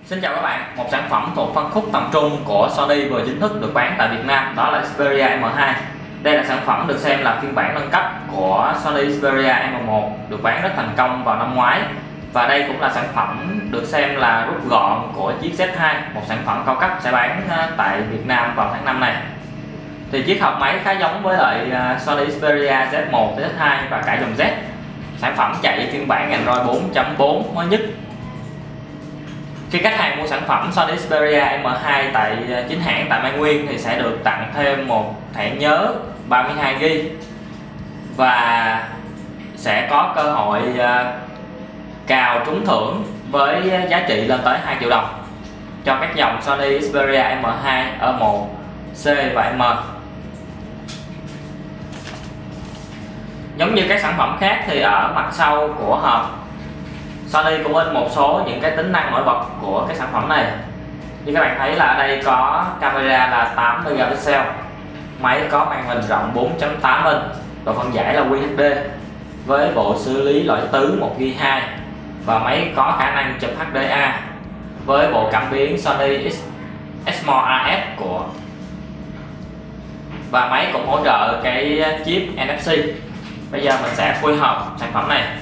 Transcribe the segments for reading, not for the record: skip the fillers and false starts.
Xin chào các bạn, một sản phẩm thuộc phân khúc tầm trung của Sony vừa chính thức được bán tại Việt Nam, đó là Xperia M2. Đây là sản phẩm được xem là phiên bản nâng cấp của Sony Xperia M1, được bán rất thành công vào năm ngoái. Và đây cũng là sản phẩm được xem là rút gọn của chiếc Z2, một sản phẩm cao cấp sẽ bán tại Việt Nam vào tháng 5 này. Thì chiếc hộp máy khá giống với lại Sony Xperia Z1, Z2 và cả dòng Z. Sản phẩm chạy phiên bản Android 4.4 mới nhất. Khi khách hàng mua sản phẩm Sony Xperia M2 tại chính hãng tại Mai Nguyên thì sẽ được tặng thêm một thẻ nhớ 32GB và sẽ có cơ hội cào trúng thưởng với giá trị lên tới 2 triệu đồng cho các dòng Sony Xperia M2, E1, C và M. Giống như các sản phẩm khác thì ở mặt sau của hộp, Sony cũng in một số những cái tính năng nổi bật của cái sản phẩm này. Như các bạn thấy là ở đây có camera là 8 megapixel, máy có màn hình rộng 4.8 inch, độ phân giải là QHD với bộ xử lý loại tứ 1GB2 và máy có khả năng chụp HDA với bộ cảm biến Sony Exmor AF của, và máy cũng hỗ trợ cái chip NFC. Bây giờ mình sẽ phối hợp sản phẩm này.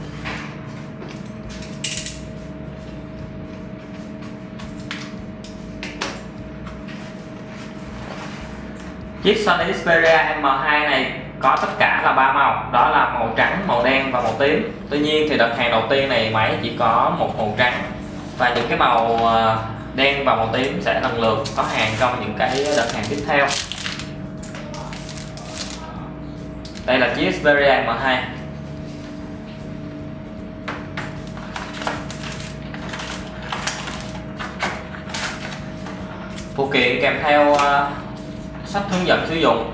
Chiếc Sony Xperia M2 này có tất cả là 3 màu, đó là màu trắng, màu đen và màu tím. Tuy nhiên thì đợt hàng đầu tiên này máy chỉ có một màu trắng, và những cái màu đen và màu tím sẽ lần lượt có hàng trong những cái đợt hàng tiếp theo. Đây là chiếc Xperia M2. Phụ kiện kèm theo sách hướng dẫn sử dụng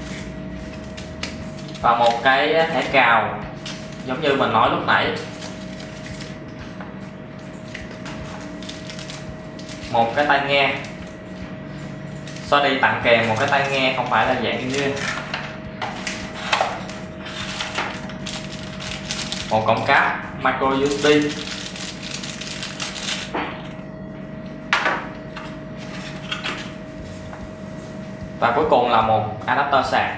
và một cái thẻ cào giống như mình nói lúc nãy, một cái tai nghe. Sony tặng kèm một cái tai nghe không phải là dạng nguyên, một cổng cáp micro USB và cuối cùng là một adapter sạc.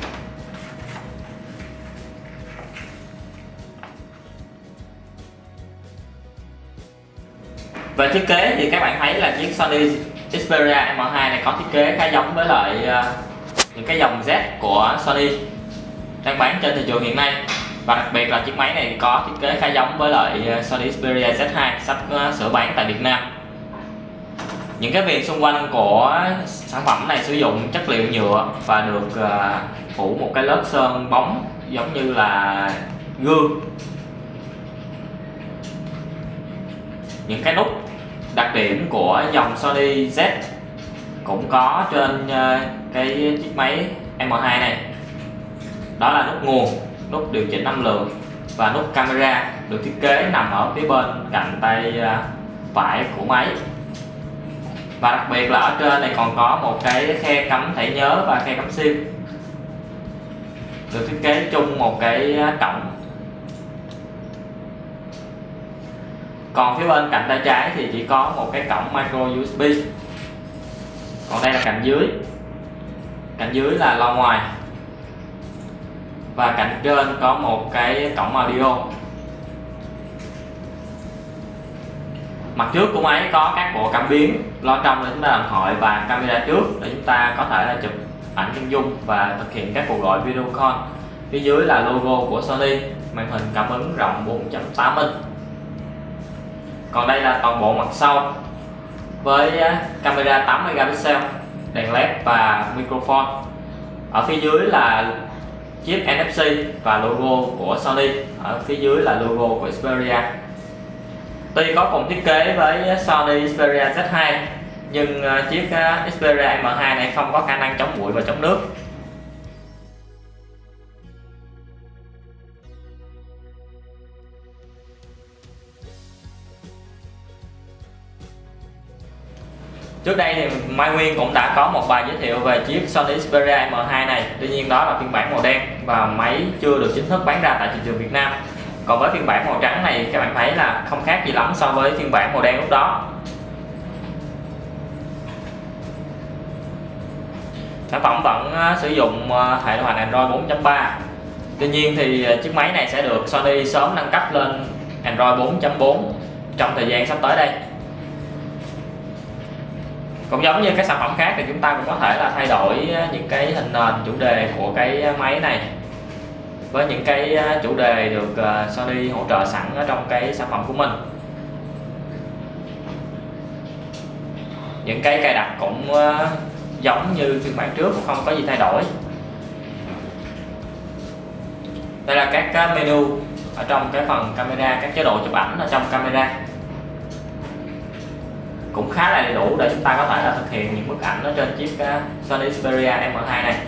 Về thiết kế thì các bạn thấy là chiếc Sony Xperia M2 này có thiết kế khá giống với lại những cái dòng Z của Sony đang bán trên thị trường hiện nay, và đặc biệt là chiếc máy này có thiết kế khá giống với lại Sony Xperia Z2 sắp sửa bán tại Việt Nam. Những cái viền xung quanh của sản phẩm này sử dụng chất liệu nhựa và được phủ một cái lớp sơn bóng giống như là gương. Những cái nút đặc điểm của dòng Sony Z cũng có trên cái chiếc máy M2 này, đó là nút nguồn, nút điều chỉnh âm lượng và nút camera, được thiết kế nằm ở phía bên cạnh tay phải của máy. Và đặc biệt là ở trên này còn có một cái khe cắm thẻ nhớ và khe cắm sim, được thiết kế chung một cái cổng. Còn phía bên cạnh tay trái thì chỉ có một cái cổng micro USB. Còn đây là cạnh dưới. Cạnh dưới là loa ngoài. Và cạnh trên có một cái cổng audio. Mặt trước của máy có các bộ cảm biến, loa trong để chúng ta làm thoại và camera trước để chúng ta có thể là chụp ảnh chân dung và thực hiện các cuộc gọi video call. Phía dưới là logo của Sony, màn hình cảm ứng rộng 4.8 inch. Còn đây là toàn bộ mặt sau với camera 8 megapixel, đèn LED và microphone. Ở phía dưới là chip NFC và logo của Sony, ở phía dưới là logo của Xperia. Tuy có cùng thiết kế với Sony Xperia Z2 nhưng chiếc Xperia M2 này không có khả năng chống bụi và chống nước. Trước đây thì Mai Nguyên cũng đã có một bài giới thiệu về chiếc Sony Xperia M2 này, tuy nhiên đó là phiên bản màu đen và máy chưa được chính thức bán ra tại thị trường Việt Nam. Còn với phiên bản màu trắng này các bạn thấy là không khác gì lắm so với phiên bản màu đen lúc đó. Sản phẩm vẫn sử dụng hệ điều hành Android 4.3. Tuy nhiên thì chiếc máy này sẽ được Sony sớm nâng cấp lên Android 4.4 trong thời gian sắp tới đây. Cũng giống như các sản phẩm khác thì chúng ta cũng có thể là thay đổi những cái hình nền chủ đề của cái máy này với những cái chủ đề được Sony hỗ trợ sẵn ở trong cái sản phẩm của mình. Những cái cài đặt cũng giống như phiên bản trước, cũng không có gì thay đổi. Đây là các menu ở trong cái phần camera, các chế độ chụp ảnh ở trong camera cũng khá là đầy đủ để chúng ta có thể là thực hiện những bức ảnh ở trên chiếc Sony Xperia M2 này.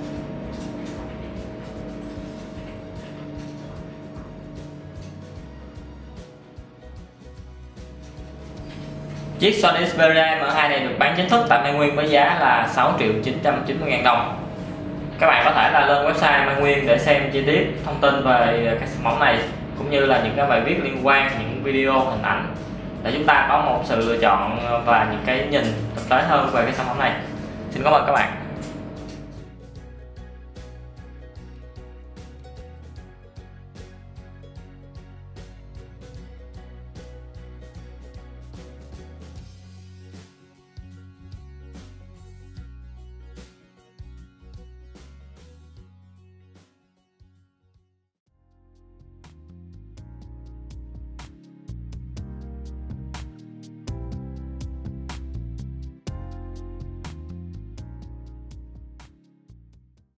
Chiếc Sony Xperia M2 này được bán chính thức tại Mai Nguyên với giá là 6.990.000 đồng. Các bạn có thể là lên website Mai Nguyên để xem chi tiết thông tin về các sản phẩm này, cũng như là những cái bài viết liên quan, những video, hình ảnh, để chúng ta có một sự lựa chọn và những cái nhìn thực tế hơn về cái sản phẩm này. Xin cảm ơn các bạn.